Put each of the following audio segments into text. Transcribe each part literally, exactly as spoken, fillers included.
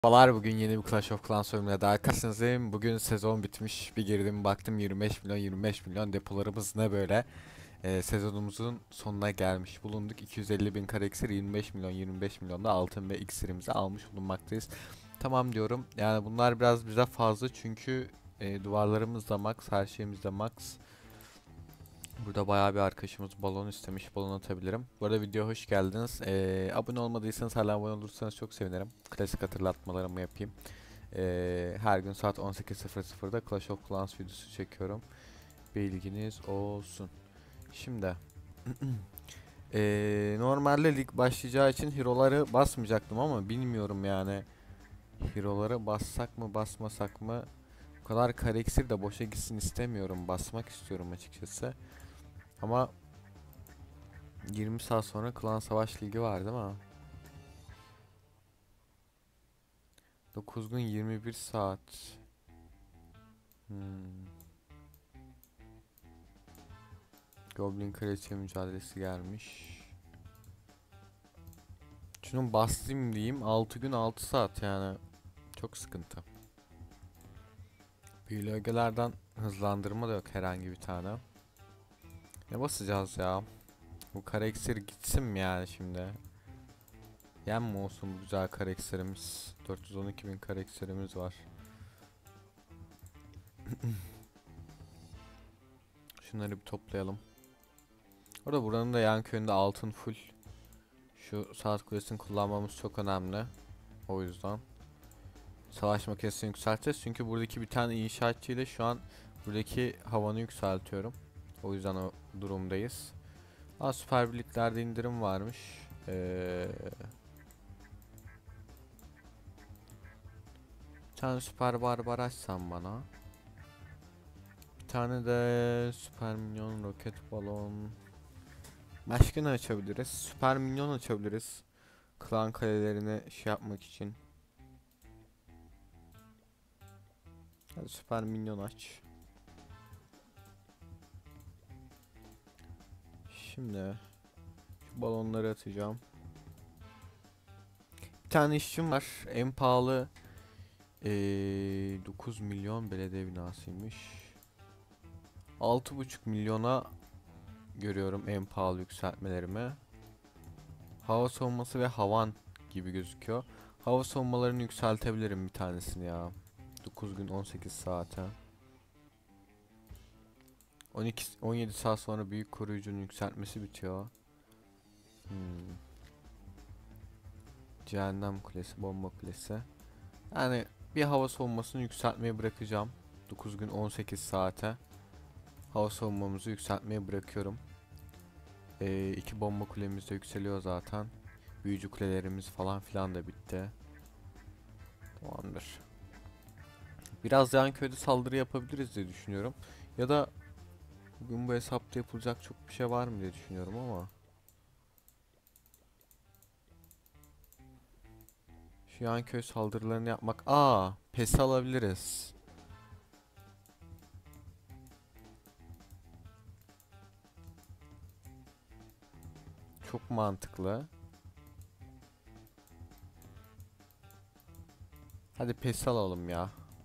Merhabalar, bugün yeni bir Clash of Clans oyununa daha karşınızdayım. Bugün sezon bitmiş, bir girdim baktım yirmi beş milyon yirmi beş milyon depolarımız ne böyle. Ee, sezonumuzun sonuna gelmiş bulunduk. iki yüz elli bin kare iksir, yirmi beş milyon yirmi beş milyon da altın ve iksirimizi almış bulunmaktayız. Tamam diyorum, yani bunlar biraz bize fazla çünkü e, duvarlarımız da max, her şeyimiz de max. Burada bayağı bir arkadaşımız balon istemiş, balon atabilirim. Bu arada videoya hoş geldiniz. Ee, abone olmadıysanız hala abone olursanız çok sevinirim. Klasik hatırlatmalarımı yapayım. Ee, her gün saat on sekiz sıfır sıfırda Clash of Clans videosu çekiyorum. Bilginiz olsun. Şimdi ee, normalde lig başlayacağı için hero'ları basmayacaktım ama bilmiyorum yani. Hero'ları bassak mı basmasak mı? Bu kadar kare iksir de boşa gitsin istemiyorum. Basmak istiyorum açıkçası. Ama yirmi saat sonra Klan Savaş Ligi var değil mi? dokuz gün yirmi bir saat. Hmm. Goblin Kraliçe mücadelesi gelmiş. Şunu bastım diyeyim, altı gün altı saat yani. Çok sıkıntı. Büyülü ögelerden hızlandırma da yok herhangi bir tane. Ne basacağız ya? Bu kare iksir gitsin mi yani şimdi? Yem mi olsun bu güzel kare iksirimiz? dört yüz on iki bin kare iksirimiz var. Şunları bir toplayalım. Orada buranın da yan köyünde altın full. Şu saat kulesini kullanmamız çok önemli. O yüzden. Savaş makinesini yükselteceğiz. Çünkü buradaki bir tane inşaatçı ile şu an buradaki havanı yükseltiyorum. O yüzden o durumdayız. Aa, süper birliklerde indirim varmış. Ee, bir tane süper barbar açsam bana. Bir tane de süper minyon roket balon. Başka ne açabiliriz? Süper minyon açabiliriz. Klan kalelerini şey yapmak için. Hadi süper minyon aç. Şimdi şu balonları atacağım. Bir tane işçim var. En pahalı ee, dokuz milyon belediye binasıymış. altı buçuk milyona görüyorum en pahalı yükseltmelerimi. Hava savunması ve havan gibi gözüküyor. Hava savunmalarını yükseltebilirim bir tanesini ya. dokuz gün on sekiz saate. on iki on yedi saat sonra büyük koruyucunun yükseltmesi bitiyor. Hmm. Cehennem kulesi, bomba kulesi. Yani bir hava savunmasını yükseltmeye bırakacağım. dokuz gün on sekiz saate. Hava savunmamızı yükseltmeye bırakıyorum. Ee, iki bomba kulemiz de yükseliyor zaten. Büyücü kulelerimiz falan filan da bitti. Tamamdır. Biraz yan köyde saldırı yapabiliriz diye düşünüyorum. Ya da bugün bu hesapta yapılacak çok bir şey var mı diye düşünüyorum ama. Şu yan köy saldırılarını yapmak. Aa, pes alabiliriz. Çok mantıklı. Hadi pes alalım ya.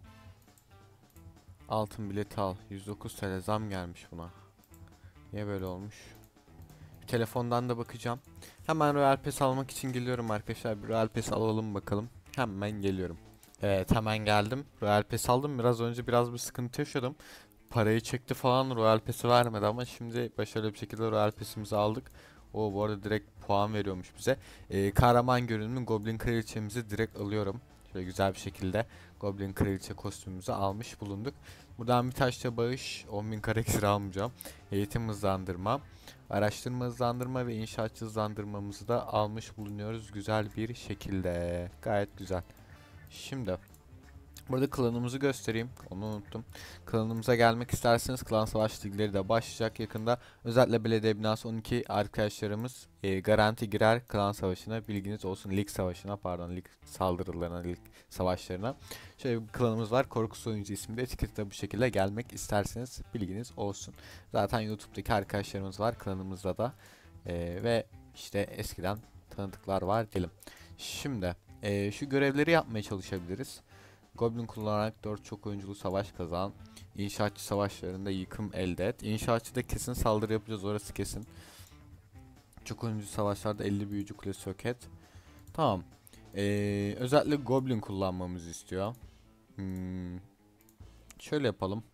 Altın bileti al. yüz dokuz T L zam gelmiş buna. Niye böyle olmuş? Bir telefondan da bakacağım. Hemen Royal Pass almak için geliyorum arkadaşlar. Bir Royal Pass alalım bakalım. Hemen geliyorum. Evet, hemen geldim. Royal Pass aldım. Biraz önce biraz bir sıkıntı yaşadım. Parayı çekti falan, Royal Pass'i vermedi ama şimdi başarılı bir şekilde Royal Pass'imizi aldık. O bu arada direkt puan veriyormuş bize. Ee, kahraman görünümlü Goblin Kraliçemizi direkt alıyorum. Şöyle güzel bir şekilde Goblin Kraliçe kostümümüzü almış bulunduk. Buradan bir taşla bağış, on bin kare iksir almayacağım. Eğitim hızlandırma, araştırma hızlandırma ve inşaatçı hızlandırmamızı da almış bulunuyoruz güzel bir şekilde. Gayet güzel. Şimdi burada klanımızı göstereyim. Onu unuttum. Klanımıza gelmek isterseniz klan savaş ligleri de başlayacak yakında. Özellikle belediye binası on iki arkadaşlarımız e, garanti girer klan savaşına. Bilginiz olsun. Lig savaşına, pardon, lig saldırılarına, lig savaşlarına. Şöyle bir klanımız var. Korkusuz Oyuncu isimli etikette bu şekilde gelmek isterseniz bilginiz olsun. Zaten YouTube'daki arkadaşlarımız var klanımızda da. E, ve işte eskiden tanıdıklar var diyelim. Şimdi Ee, şu görevleri yapmaya çalışabiliriz. Goblin kullanarak dört çok oyunculu savaş kazan. İnşaatçı savaşlarında yıkım elde et. İnşaatçıda kesin saldırı yapacağız, orası kesin. Çok oyuncu savaşlarda elli büyücü kulesi yok et. Tamam. Ee, özellikle Goblin kullanmamızı istiyor. Hmm, şöyle yapalım.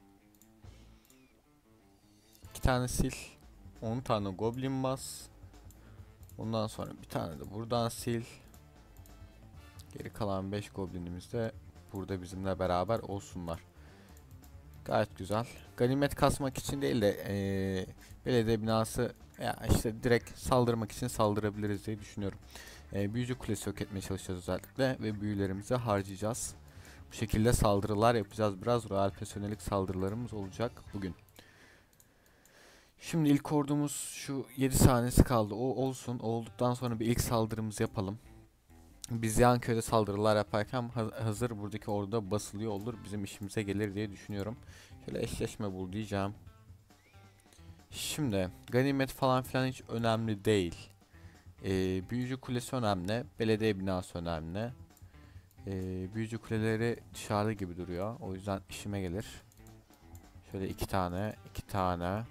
iki tane sil. on tane Goblin bas. Ondan sonra bir tane de buradan sil. Geri kalan beş Goblinimiz de burada bizimle beraber olsunlar. Gayet güzel. Ganimet kasmak için değil de ee, belediye binası ya işte direkt saldırmak için saldırabiliriz diye düşünüyorum. E, büyücü kulesi yok etmeye çalışacağız özellikle ve büyülerimizi harcayacağız. Bu şekilde saldırılar yapacağız. Biraz royal personelik saldırılarımız olacak bugün. Şimdi ilk ordumuz şu yedi saniyesi kaldı. O olsun. O olduktan sonra bir ilk saldırımızı yapalım. Biz yan köyde saldırılar yaparken hazır buradaki orduda basılıyor olur. Bizim işimize gelir diye düşünüyorum. Şöyle eşleşme bul diyeceğim. Şimdi ganimet falan filan hiç önemli değil. Ee, büyücü kulesi önemli. Belediye binası önemli. Ee, büyücü kuleleri dışarıda gibi duruyor. O yüzden işime gelir. Şöyle iki tane, iki tane.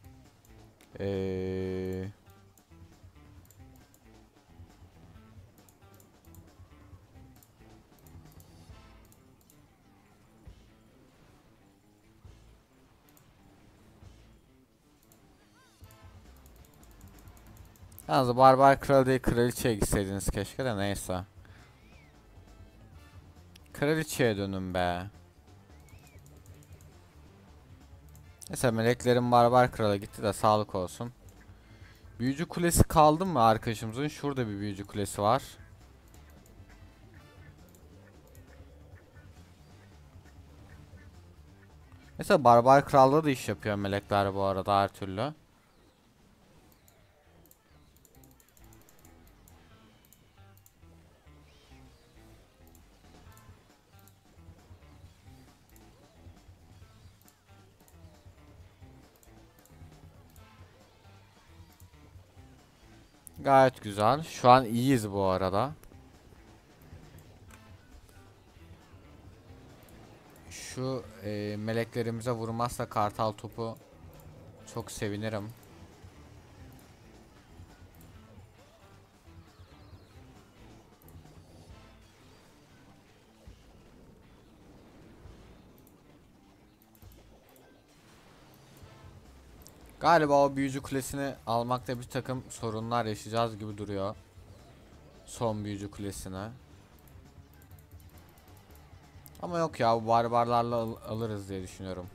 Ee, Yalnız barbar kral değil kraliçeye gitseydiniz keşke de neyse. Kraliçeye dönün be. Neyse meleklerin barbar krala gitti de sağlık olsun. Büyücü kulesi kaldı mı arkadaşımızın? Şurada bir büyücü kulesi var. Mesela barbar kralda da iş yapıyor melekler bu arada her türlü. Gayet güzel. Şu an iyiyiz bu arada. Şu e, meleklerimize vurmazsa kartal topu çok sevinirim. Galiba o büyücü kulesini almakta bir takım sorunlar yaşayacağız gibi duruyor. Son büyücü kulesine. Ama yok ya, bu barbarlarla al alırız diye düşünüyorum.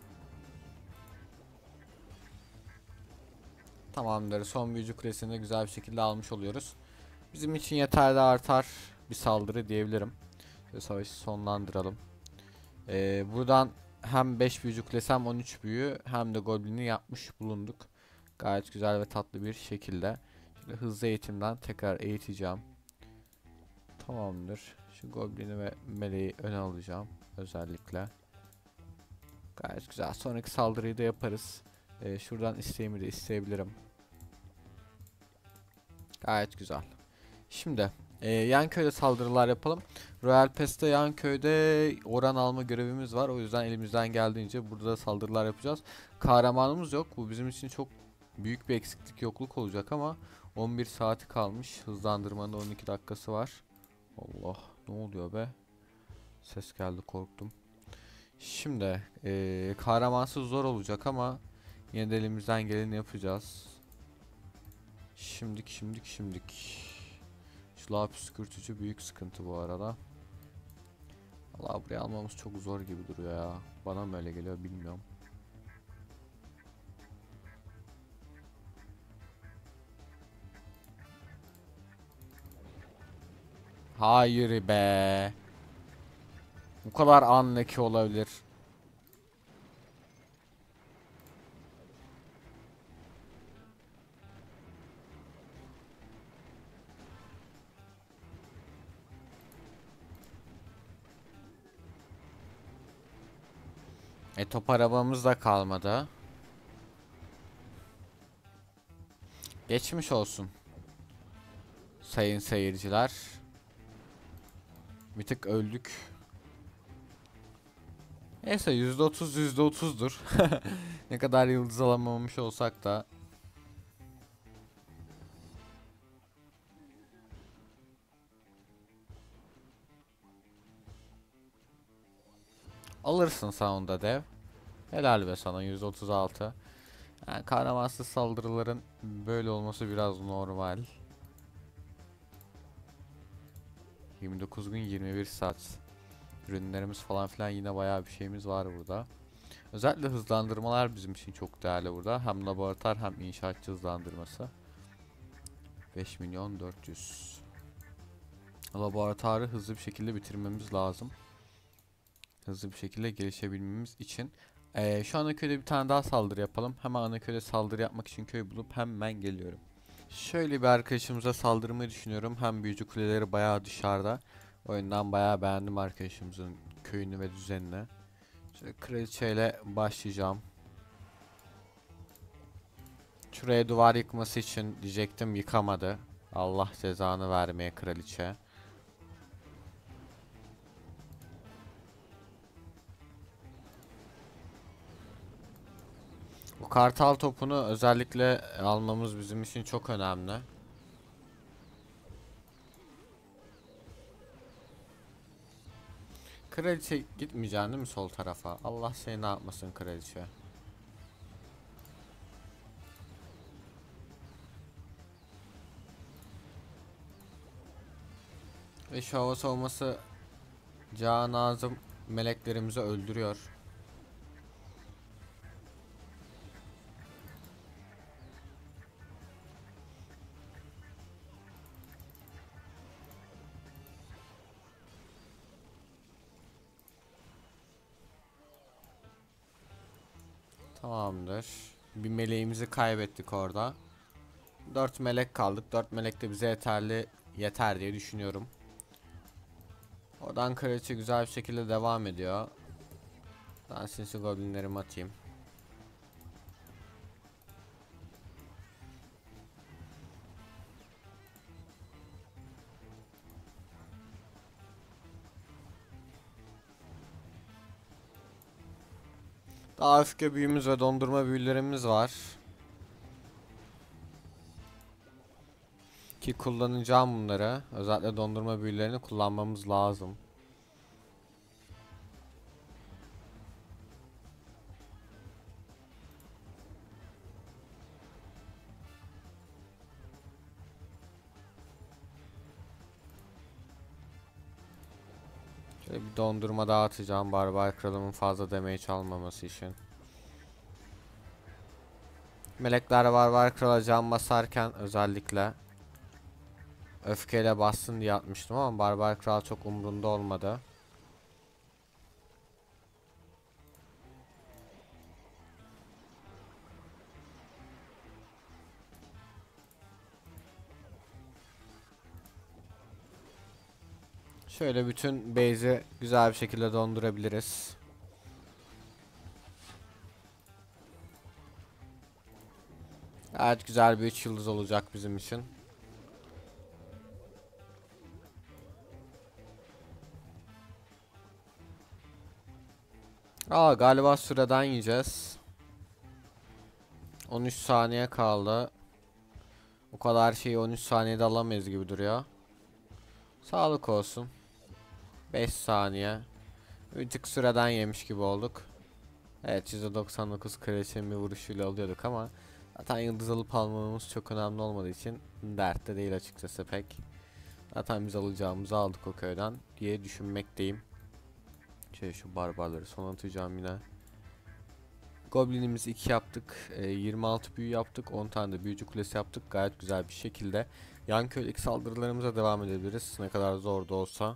Tamamdır. Son büyücü kulesini güzel bir şekilde almış oluyoruz. Bizim için yeterli artar bir saldırı diyebilirim. Ve savaşı sonlandıralım. Ee, buradan hem beş büyücü kulesi hem on üç büyü hem de goblini yapmış bulunduk. Gayet güzel ve tatlı bir şekilde. Şimdi hızlı eğitimden tekrar eğiteceğim. Tamamdır. Şu goblini ve meleği öne alacağım özellikle. Gayet güzel. Sonraki saldırıyı da yaparız. Ee, şuradan isteğimi de isteyebilirim. Gayet güzel. Şimdi e, yan köyde saldırılar yapalım. Royal Pass'te yan köyde oran alma görevimiz var. O yüzden elimizden geldiğince burada saldırılar yapacağız. Kahramanımız yok. Bu bizim için çok büyük bir eksiklik, yokluk olacak ama on bir saati kalmış. Hızlandırmanın on iki dakikası var. Allah, ne oluyor be? Ses geldi, korktum. Şimdi e, kahramansız zor olacak ama yine de elimizden geleni yapacağız. Şimdik şimdik şimdik. Şu lav püskürtücü büyük sıkıntı bu arada. Allah, buraya almamız çok zor gibi duruyor ya. Bana mı öyle geliyor bilmiyorum. Hayır be. Bu kadar unlucky olabilir. E top arabamız da kalmadı. Geçmiş olsun sayın seyirciler. Bir tık öldük. Neyse yüzde otuz yüzde otuzdur. Ne kadar yıldız alamamış olsak da. Alırsın sonunda dev. Helal be sana yüz otuz altı. Yani kahramansız saldırıların böyle olması biraz normal. yirmi dokuz gün yirmi bir saat. Ürünlerimiz falan filan yine bayağı bir şeyimiz var burada. Özellikle hızlandırmalar bizim için çok değerli burada. Hem laboratuvar hem inşaatçı hızlandırması. beş milyon dört yüz. Laboratuvarı hızlı bir şekilde bitirmemiz lazım. Hızlı bir şekilde gelişebilmemiz için. Ee, şu ana köyde bir tane daha saldırı yapalım. Hemen ana köyde saldırı yapmak için köy bulup hemen geliyorum. Şöyle bir arkadaşımıza saldırmayı düşünüyorum. Hem büyücü kuleleri bayağı dışarıda. O yüzden bayağı beğendim arkadaşımızın köyünü ve düzenini. Şöyle kraliçeyle başlayacağım. Şuraya duvar yıkması için diyecektim, yıkamadı. Allah cezanı vermeye kraliçe. Bu kartal topunu özellikle almamız bizim için çok önemli. Kraliçe gitmeyeceksin değil mi sol tarafa? Allah seni ne yapmasın kraliçe. Ve şu hava savunması Can Nazım meleklerimizi öldürüyor. Tamamdır. Bir meleğimizi kaybettik orada. Dört melek kaldık. Dört melek de bize yeterli yeter diye düşünüyorum. Oradan kraliçe güzel bir şekilde devam ediyor. Ben sinsi goblinlerimi atayım. Daha öfke büyümüz ve dondurma büyülerimiz var. Ki kullanacağım bunları. Özellikle dondurma büyülerini kullanmamız lazım. Şöyle bir dondurma dağıtacağım barbar kralımın fazla damage almaması için. Melekler barbar krala can basarken özellikle öfkeyle bassın diye atmıştım ama barbar kral çok umrunda olmadı. Şöyle bütün base'i güzel bir şekilde dondurabiliriz. Gayet güzel bir üç yıldız olacak bizim için. Aa, galiba süreden yiyeceğiz. on üç saniye kaldı. O kadar şeyi on üç saniyede alamayız gibi duruyor. Sağlık olsun. beş saniye. Bir tık süreden yemiş gibi olduk. Evet, yüzde doksan dokuz kraliçenin bir vuruşuyla alıyorduk ama zaten yıldız alıp almamamız çok önemli olmadığı için dertte değil açıkçası pek. Zaten biz alacağımızı aldık o köyden diye düşünmekteyim. Şöyle şu barbarları son atacağım yine. Goblinimizi iki yaptık. E, yirmi altı büyü yaptık. on tane de büyücü kulesi yaptık. Gayet güzel bir şekilde. Yan köydeki saldırılarımıza devam edebiliriz. Ne kadar zor da olsa.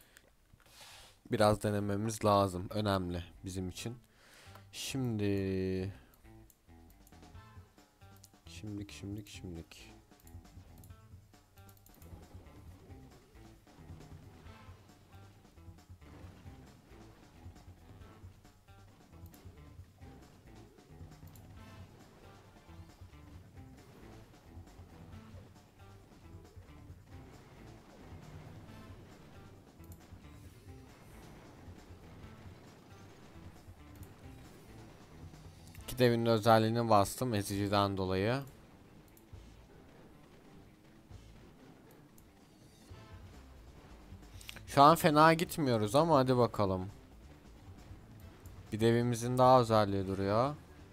Biraz denememiz lazım. Önemli bizim için. Şimdi... Şimdik şimdik şimdik. İki devinin özelliğini bastım eziciden dolayı. Şu an fena gitmiyoruz ama hadi bakalım. Bir devimizin daha özelliği duruyor.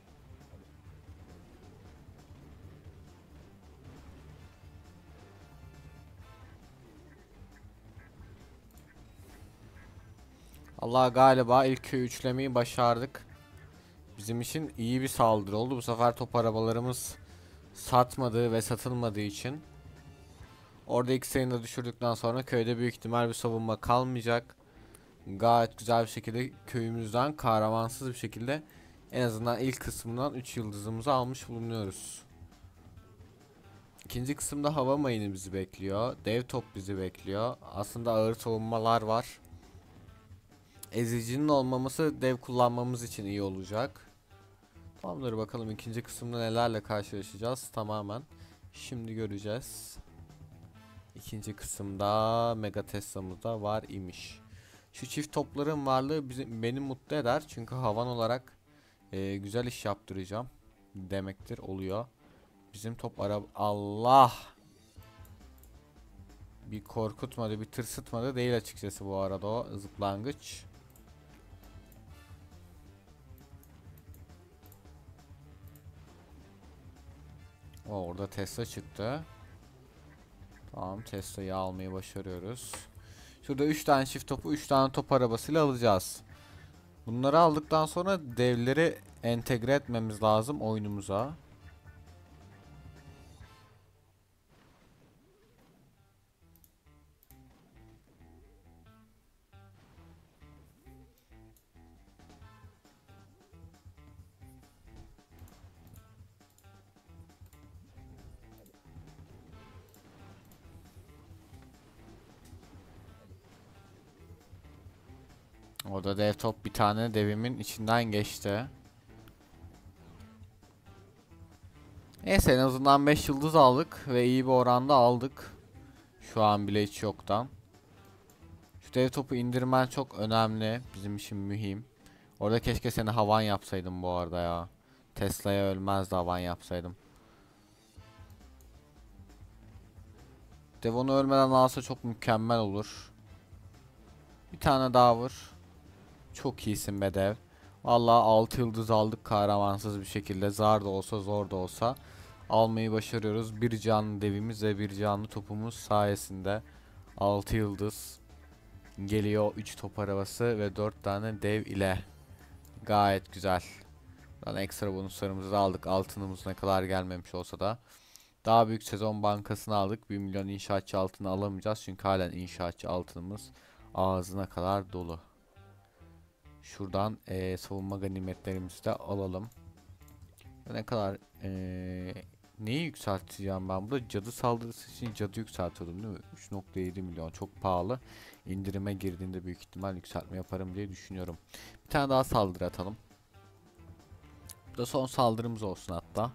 Allah, galiba ilk köyü üçlemeyi başardık. Bizim için iyi bir saldırı oldu. Bu sefer top arabalarımız satmadığı ve satılmadığı için. Orada ilk sayını da düşürdükten sonra köyde büyük ihtimal bir savunma kalmayacak. Gayet güzel bir şekilde köyümüzden kahramansız bir şekilde en azından ilk kısmından üç yıldızımızı almış bulunuyoruz. İkinci kısımda hava mayını bizi bekliyor. Dev top bizi bekliyor. Aslında ağır savunmalar var. Ezicinin olmaması dev kullanmamız için iyi olacak. Tamamdır, bakalım ikinci kısımda nelerle karşılaşacağız tamamen. Şimdi göreceğiz. İkinci kısımda Mega Tesla'mız da var imiş. Şu çift topların varlığı bizi, beni mutlu eder. Çünkü havan olarak e, güzel iş yaptıracağım demektir, oluyor. Bizim top araba... Allah! Bir korkutmadı, bir tırsıtmadı değil açıkçası bu arada o zıplangıç. O, orada Tesla çıktı. Tamam, Tesla'yı almayı başarıyoruz. Şurada üç tane çift topu üç tane top arabasıyla alacağız. Bunları aldıktan sonra devleri entegre etmemiz lazım oyunumuza. Orada dev top bir tane devimin içinden geçti. Neyse, en azından beş yıldız aldık ve iyi bir oranda aldık. Şu an bile hiç yoktan. Şu dev topu indirmen çok önemli. Bizim için mühim. Orada keşke seni havan yapsaydım bu arada ya. Tesla'ya ölmezdi havan yapsaydım. Dev onu ölmeden alsa çok mükemmel olur. Bir tane daha vur. Çok iyisin be dev. Vallahi altı yıldız aldık kahramansız bir şekilde. Zar da olsa zor da olsa almayı başarıyoruz. Bir canlı devimiz ve bir canlı topumuz sayesinde altı yıldız geliyor. üç top arabası ve dört tane dev ile. Gayet güzel. Buradan ekstra bonuslarımızı da aldık. Altınımız ne kadar gelmemiş olsa da. Daha büyük sezon bankasını aldık. bir milyon inşaatçı altını alamayacağız. Çünkü halen inşaatçı altınımız ağzına kadar dolu. Şuradan ee, savunma ganimetlerimizi de alalım. Ne kadar ee, neyi yükselteceğim ben burada? Cadı saldırısı için cadı yükseltiyordum değil mi? üç nokta yedi milyon çok pahalı. İndirime girdiğinde büyük ihtimal yükseltme yaparım diye düşünüyorum. Bir tane daha saldırı atalım. Bu da son saldırımız olsun hatta.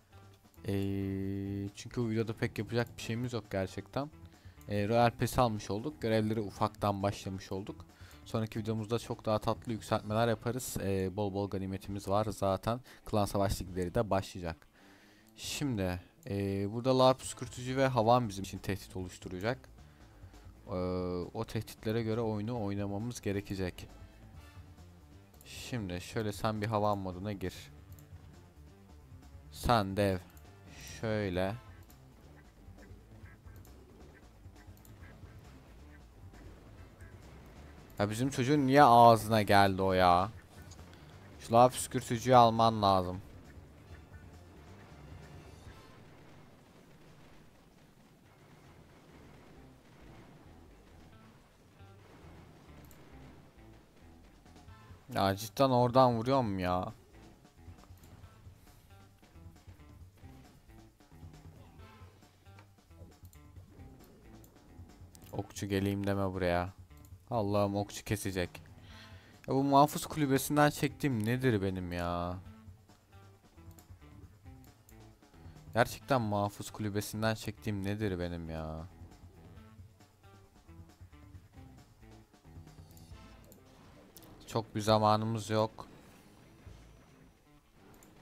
Ee, çünkü bu videoda pek yapacak bir şeyimiz yok gerçekten. Ee, Royal Pass almış olduk. Görevleri ufaktan başlamış olduk. Sonraki videomuzda çok daha tatlı yükseltmeler yaparız. Ee, bol bol ganimetimiz var zaten. Klan savaş ligleri de başlayacak. Şimdi ee, burada lar püskürtücü ve havan bizim için tehdit oluşturacak. Ee, o tehditlere göre oyunu oynamamız gerekecek. Şimdi şöyle sen bir havan moduna gir. Sen dev. Şöyle. Ya bizim çocuğun niye ağzına geldi o ya? Şu lav püskürtücüyü alman lazım. Ya cidden oradan vuruyorum ya. Okçu geleyim deme buraya. Allah'ım, okçu kesecek. Ya bu muhafız kulübesinden çektiğim nedir benim ya? Gerçekten muhafız kulübesinden çektiğim nedir benim ya? Çok bir zamanımız yok.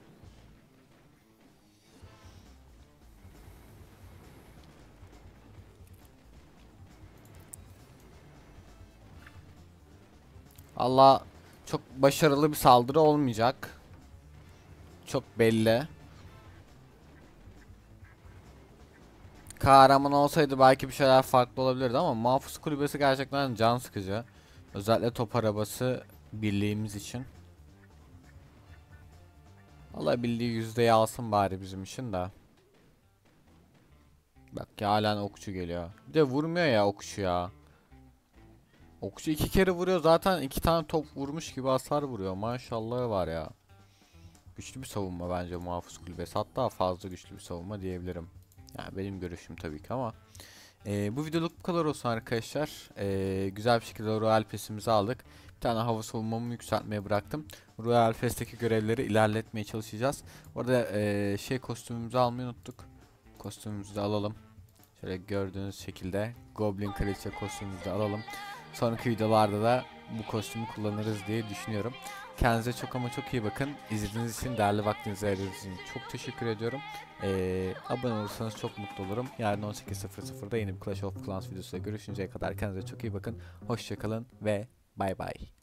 Allah, çok başarılı bir saldırı olmayacak. Çok belli. Kahraman olsaydı belki bir şeyler farklı olabilirdi ama Mahfuz Kulübesi gerçekten can sıkıcı. Özellikle top arabası birliğimiz için. Allah bildiği yüzdeyi alsın bari bizim için de. Bak ya, halen okçu geliyor. Bir de vurmuyor ya okçu ya. Okçu iki kere vuruyor, zaten iki tane top vurmuş gibi hasar vuruyor. Maşallah var ya. Güçlü bir savunma bence Muhafız Kulübesi. Hatta fazla güçlü bir savunma diyebilirim. Yani benim görüşüm tabii ki ama. Ee, bu videoluk bu kadar olsun arkadaşlar. Ee, güzel bir şekilde Royal Pass'imizi aldık. Bir tane hava savunmamı yükseltmeye bıraktım. Royal Pass'teki görevleri ilerletmeye çalışacağız. Orada ee, şey kostümümüzü almayı unuttuk. Kostümümüzü de alalım. Şöyle gördüğünüz şekilde Goblin Kraliçe kostümümüzü de alalım. Sonraki videolarda da bu kostümü kullanırız diye düşünüyorum. Kendinize çok ama çok iyi bakın. İzlediğiniz için, değerli vaktinizi ayırdığınız için çok teşekkür ediyorum. Ee, abone olursanız çok mutlu olurum. Yarın on sekiz sıfır sıfırda yeni bir Clash of Clans videosuyla görüşünceye kadar kendinize çok iyi bakın. Hoşçakalın ve bay bay.